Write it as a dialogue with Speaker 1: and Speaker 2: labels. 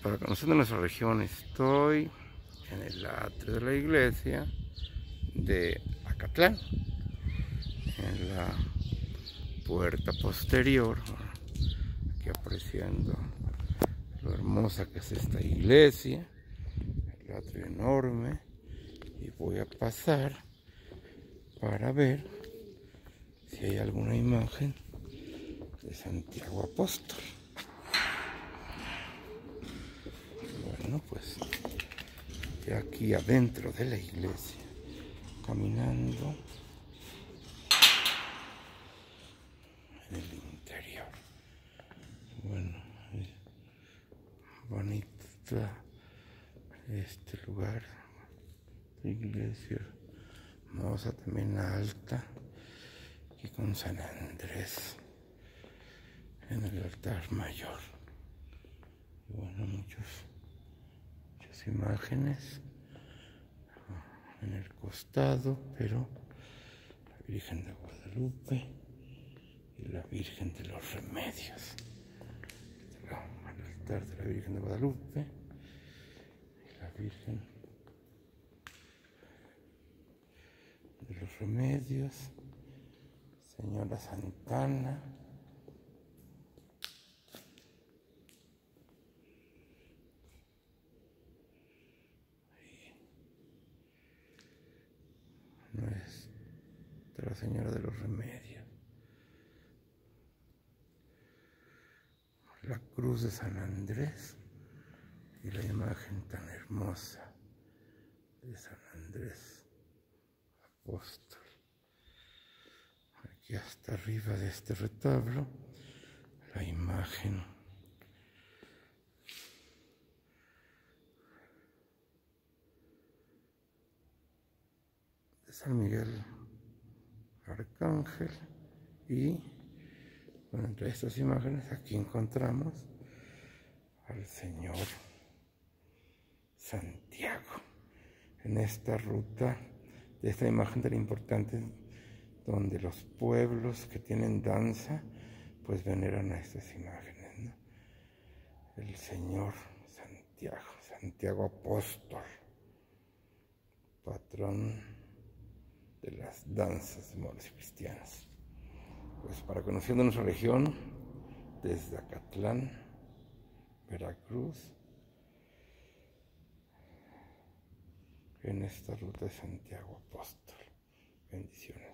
Speaker 1: Para conocer de nuestra región, estoy en el atrio de la iglesia de Acatlán, en la puerta posterior, aquí apreciando lo hermosa que es esta iglesia, el atrio enorme, y voy a pasar para ver si hay alguna imagen de Santiago Apóstol. Bueno, pues ya aquí adentro de la iglesia, caminando en el interior. Bueno, bonito este lugar, iglesia hermosa, también alta, y con San Andrés en el altar mayor. Y bueno, muchas imágenes en el costado, pero la Virgen de Guadalupe y la Virgen de los Remedios. El altar de la Virgen de Guadalupe y la Virgen de los Remedios, Señora Santana. Nuestra Señora de los Remedios, la cruz de San Andrés y la imagen tan hermosa de San Andrés Apóstol. Aquí hasta arriba de este retablo, la imagen de San Miguel Arcángel. Y bueno, entre estas imágenes aquí encontramos al Señor Santiago en esta ruta de esta imagen tan importante, donde los pueblos que tienen danza pues veneran a estas imágenes, ¿no? El Señor Santiago Apóstol, patrón de las danzas de moros y cristianos. Pues para conociendo nuestra región, desde Acatlán, Veracruz, en esta ruta de Santiago Apóstol. Bendiciones.